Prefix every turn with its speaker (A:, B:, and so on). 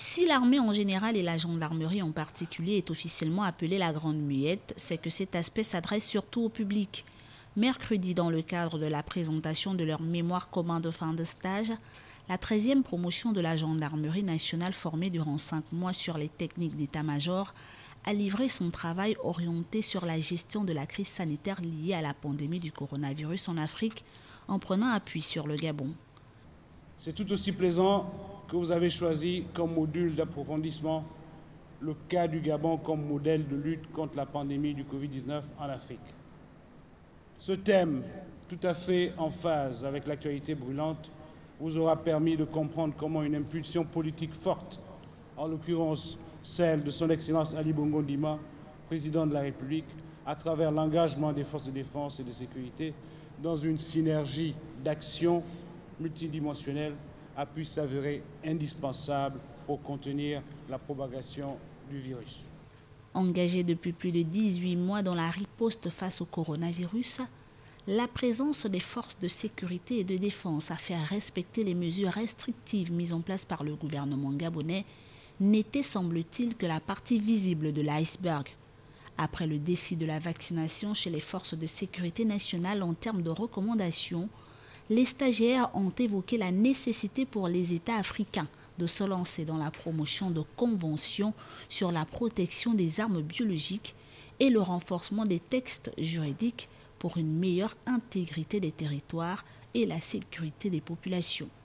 A: Si l'armée en général et la gendarmerie en particulier est officiellement appelée la Grande Muette, c'est que cet aspect s'adresse surtout au public. Mercredi, dans le cadre de la présentation de leur mémoire commun de fin de stage, la 13e promotion de la gendarmerie nationale formée durant 5 mois sur les techniques d'état-major a livré son travail orienté sur la gestion de la crise sanitaire liée à la pandémie du coronavirus en Afrique en prenant appui sur le Gabon.
B: C'est tout aussi plaisant que vous avez choisi comme module d'approfondissement le cas du Gabon comme modèle de lutte contre la pandémie du Covid-19 en Afrique. Ce thème, tout à fait en phase avec l'actualité brûlante, vous aura permis de comprendre comment une impulsion politique forte, en l'occurrence celle de son Excellence Ali Bongo Ondimba, président de la République, à travers l'engagement des forces de défense et de sécurité dans une synergie d'action multidimensionnelle, a pu s'avérer indispensable pour contenir la propagation du virus.
A: Engagée depuis plus de 18 mois dans la riposte face au coronavirus, la présence des forces de sécurité et de défense à faire respecter les mesures restrictives mises en place par le gouvernement gabonais n'était, semble-t-il, que la partie visible de l'iceberg. Après le défi de la vaccination chez les forces de sécurité nationale en termes de recommandations, les stagiaires ont évoqué la nécessité pour les États africains de se lancer dans la promotion de conventions sur la protection des armes biologiques et le renforcement des textes juridiques pour une meilleure intégrité des territoires et la sécurité des populations.